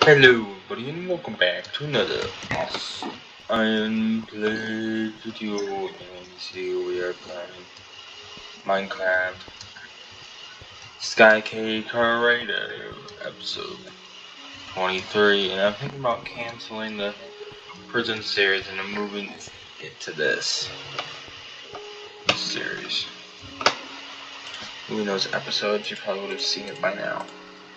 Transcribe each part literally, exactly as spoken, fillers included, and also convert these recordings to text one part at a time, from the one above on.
Hello everybody and welcome back to another awesome unplayed video, and today we are playing Minecraft Skycade Creator episode twenty-three, and I'm thinking about canceling the prison series and I'm moving it to this series. Moving those episodes, you probably would have seen it by now.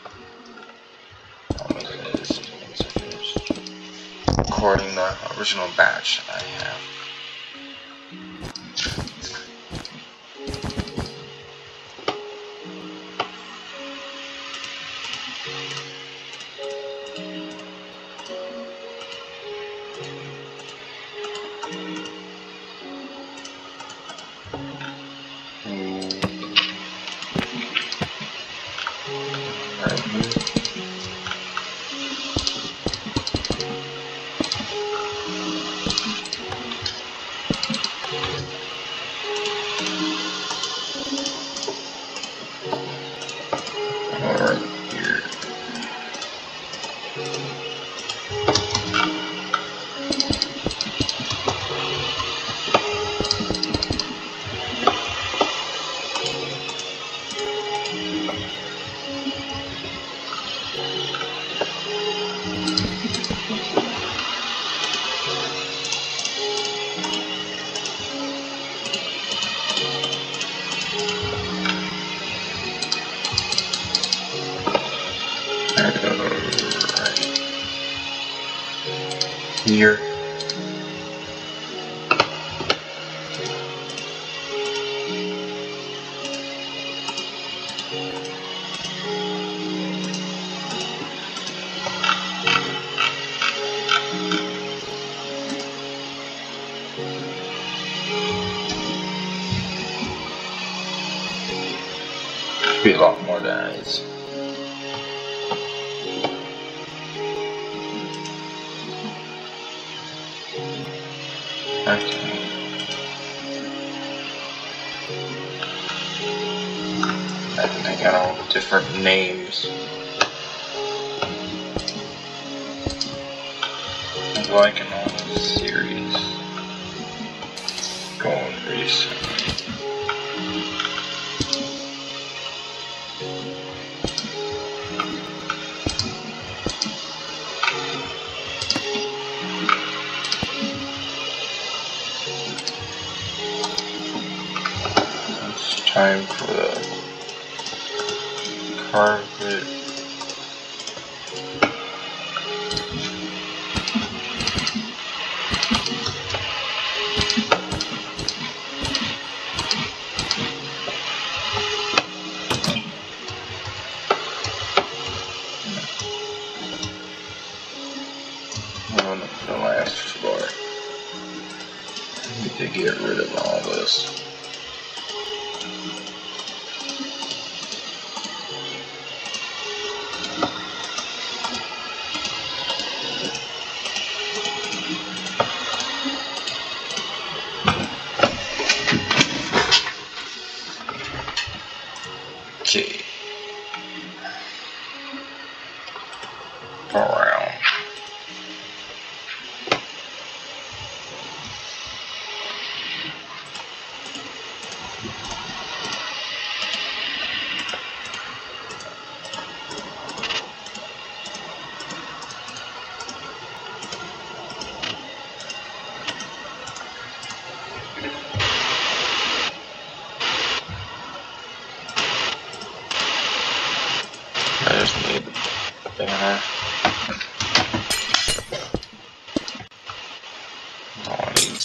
Recording the original batch that I have. Right here. Alright, here. Here. Should be a lot more guys. Okay. I think they got all different names. I'm liking all this series. Going recently. Time for the carpet. On the last floor. I need to get rid of all this. Okay. Around. I just need a banner. Oh, I need.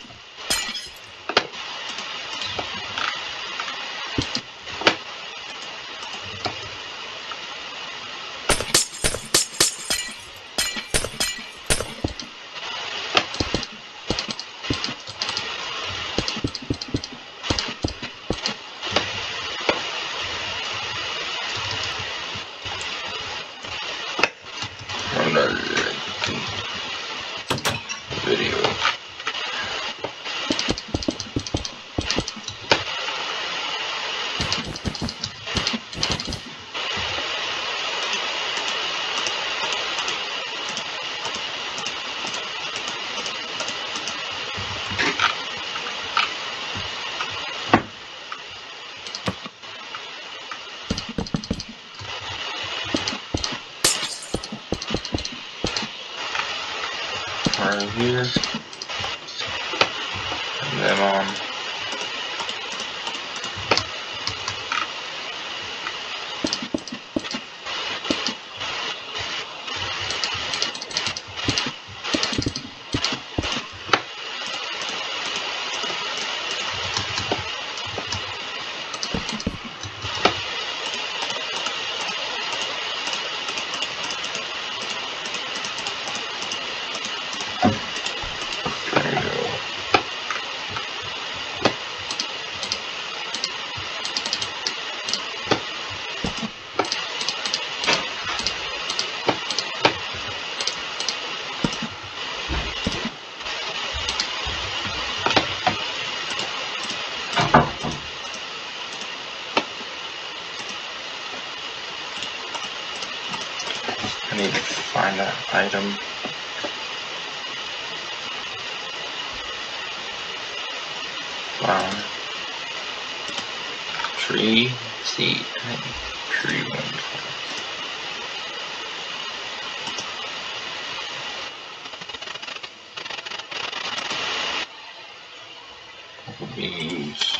Another video. right here. Turn them on. I need to find that item. Flower. Tree. Seed. Tree one. Beans.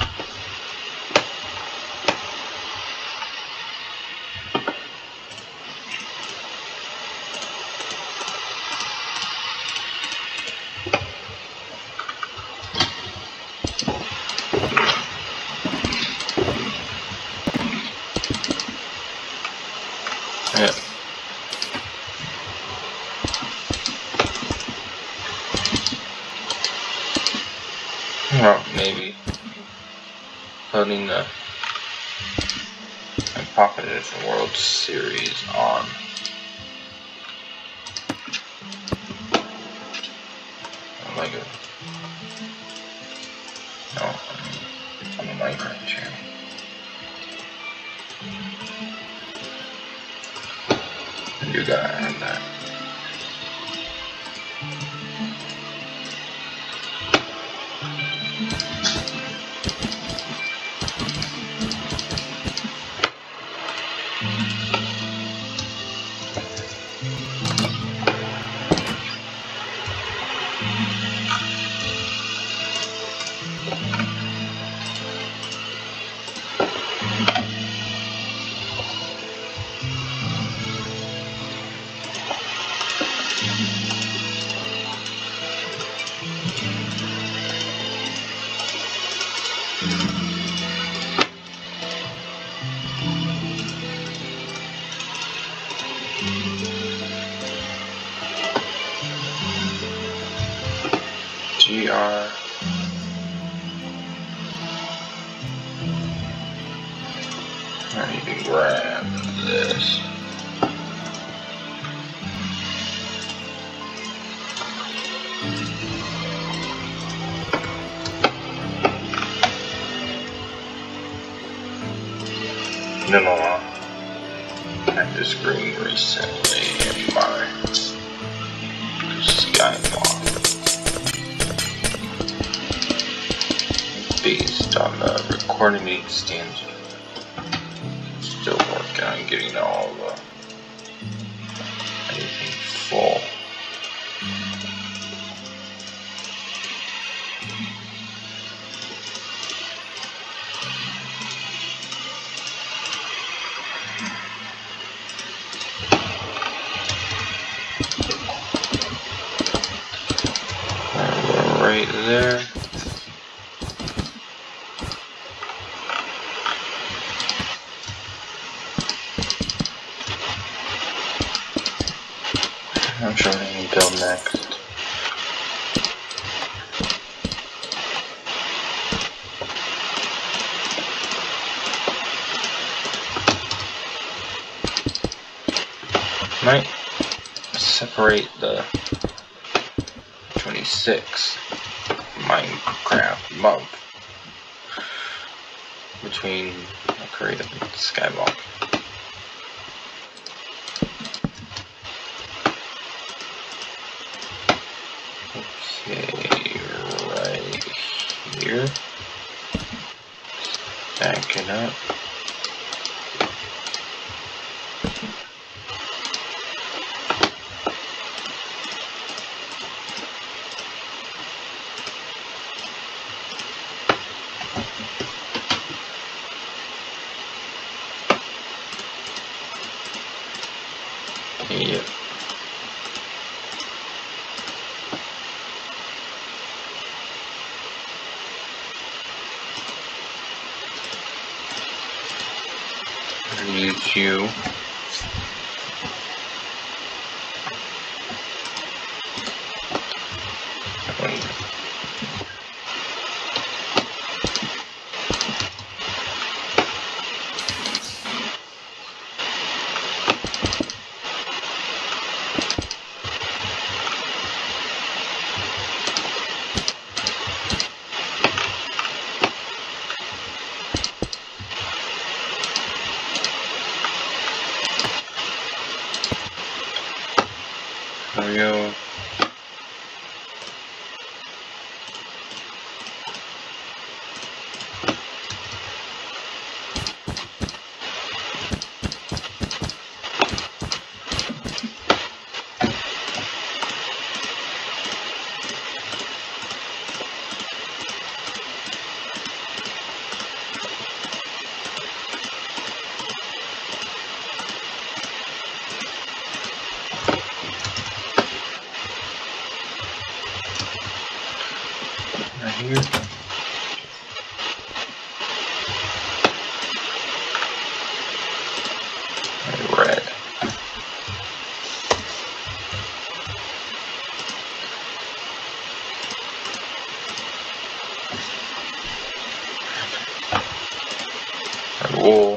Yeah. Well, maybe putting the Pocket Edition World Series on. Like a no, on the Minecraft channel. And you gotta have that. G R. I need to grab this. No, no, no. I just screen recently in my Skywalk. Based on the recording meeting stands. Still working on getting all the anything full. Right there. I'm sure I can go next. Might separate the twenty-six Minecraft month between Creative and Skywalk. Okay, right here. Stack it up. Yep. Use you. There we go. Right here. Red. Wool.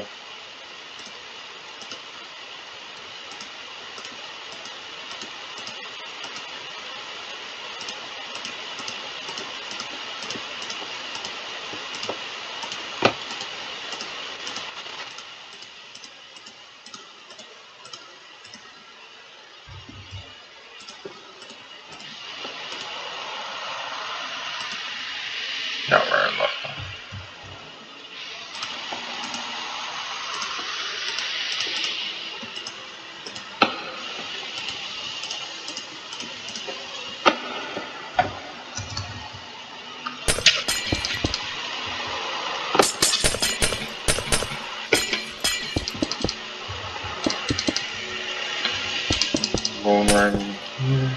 Not where I left them. Going right in here.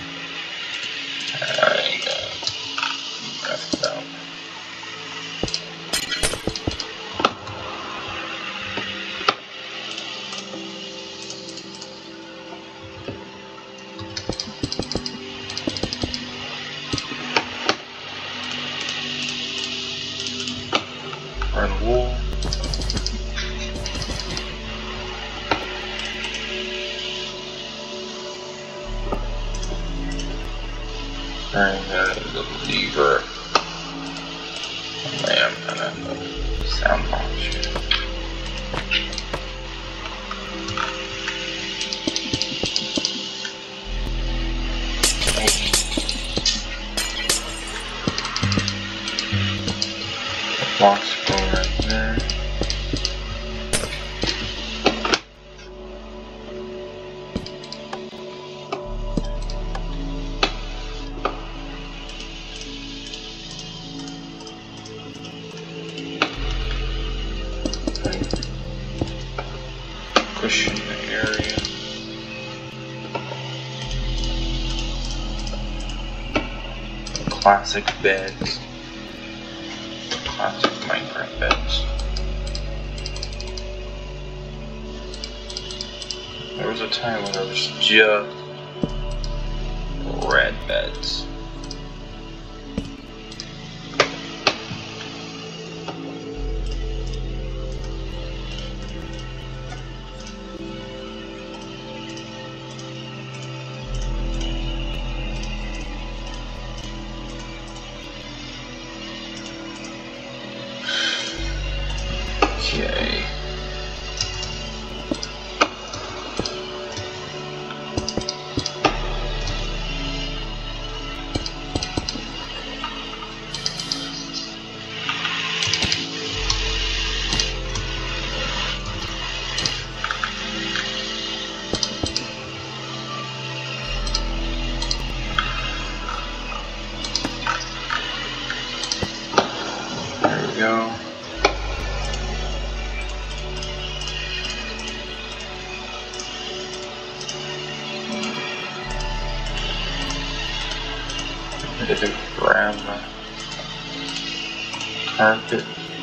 I got left out. Run wool. And then the lever. Lamp and then the sound box. The box go right there. Cushion area. Classic beds. Classic Minecraft beds. There was a time when there was just red beds. Okay. There we go. Did it around the carpet?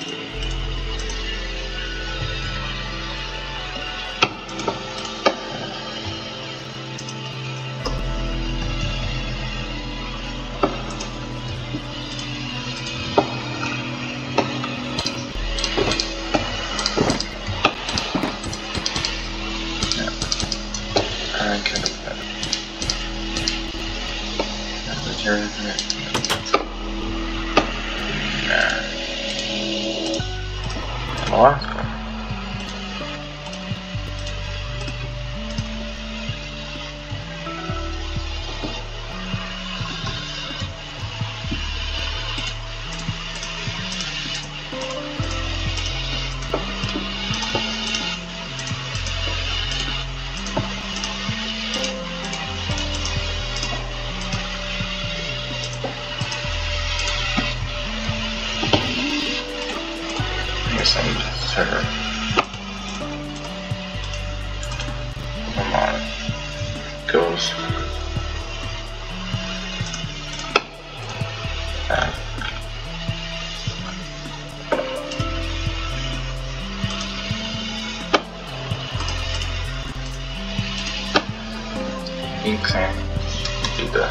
Last one. I guess I need to serve. Come on. Goes. Back. Ink sand. Do the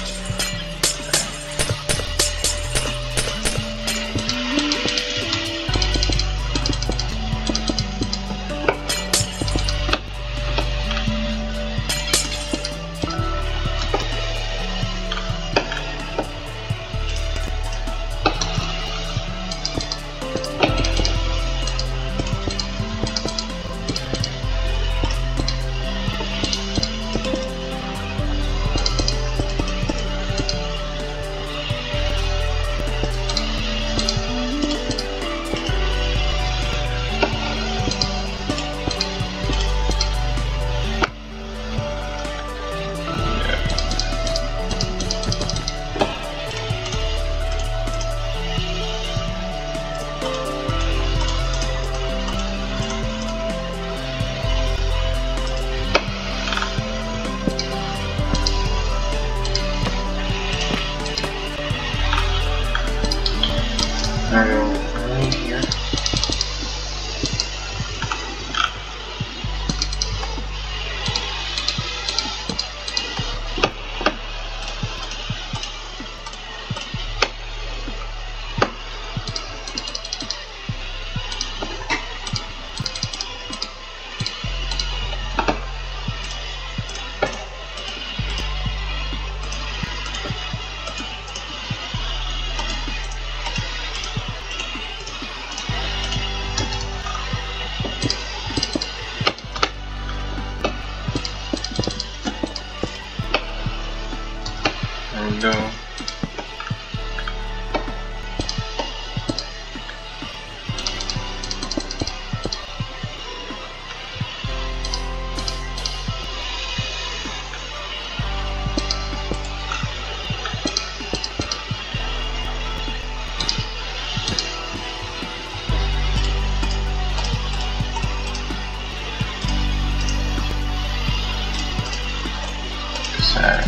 I go right here. There we go. Sacks.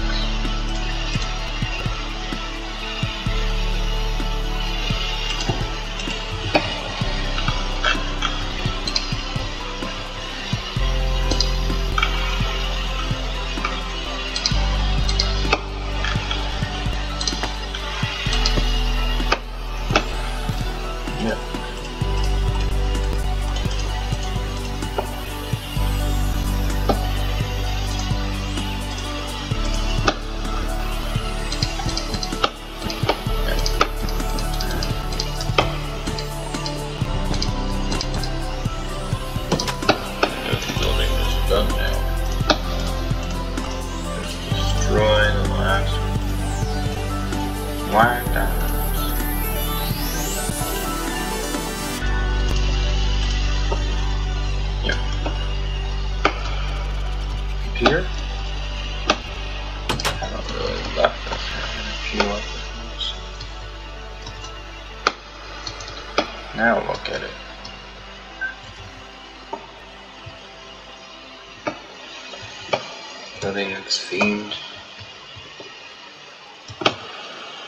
Yep. Done now. Just destroy the last black diamonds. Yep. Here. I haven't really left this here. A few other things. Now look at it. Nothing that's themed.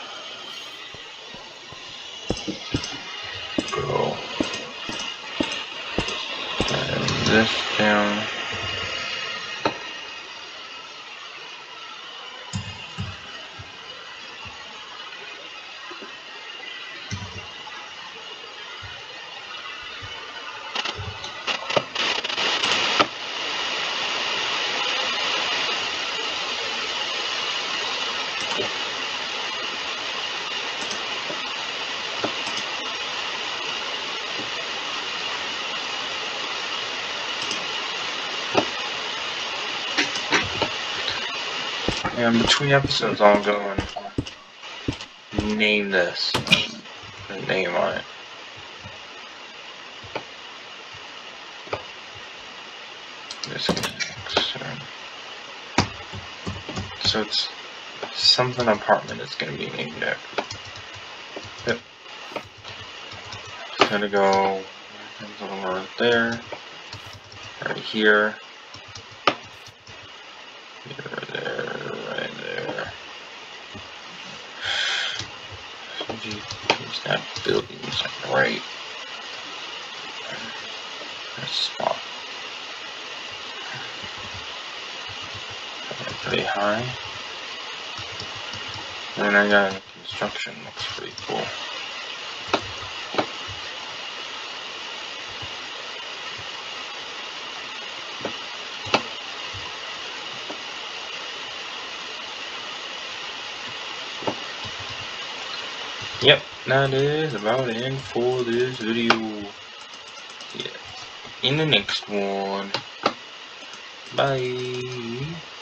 And between episodes, I'll go and name this. Put a name on it. This next. So it's something apartment is going to be named after. Yep. It's going to go over there, right here, here, there, right there. Use that building right. That spot. Pretty high. And I got construction, looks pretty cool. Yep, that is about it for this video. Yeah. In the next one. Bye.